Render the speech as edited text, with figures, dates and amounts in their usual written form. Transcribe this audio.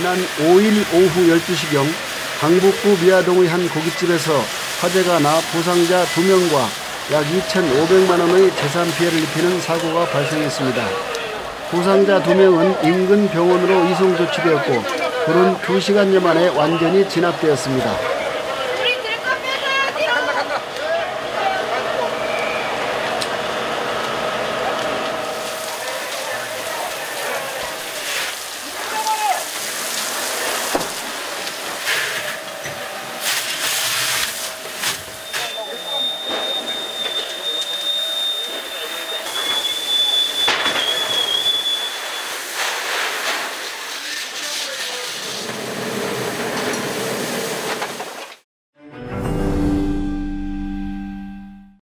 지난 5일 오후 12시경 강북구 미아동의 한 고깃집에서 화재가 나 부상자 2명과 약 2,500만 원의 재산 피해를 입히는 사고가 발생했습니다. 부상자 2명은 인근 병원으로 이송 조치되었고 불은 2시간여 만에 완전히 진압되었습니다.